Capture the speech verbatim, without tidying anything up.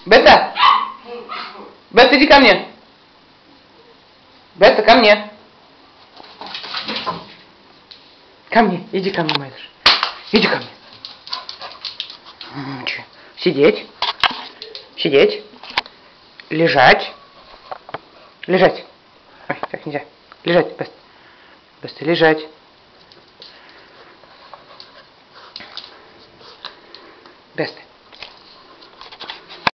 Бета! Бета, иди ко мне! Бета, ко мне! Ко мне, иди ко мне, малыш. Иди ко мне. Сидеть. Сидеть. Лежать. Лежать. Ой, так нельзя. Лежать, Беста. Беста, лежать. Беста.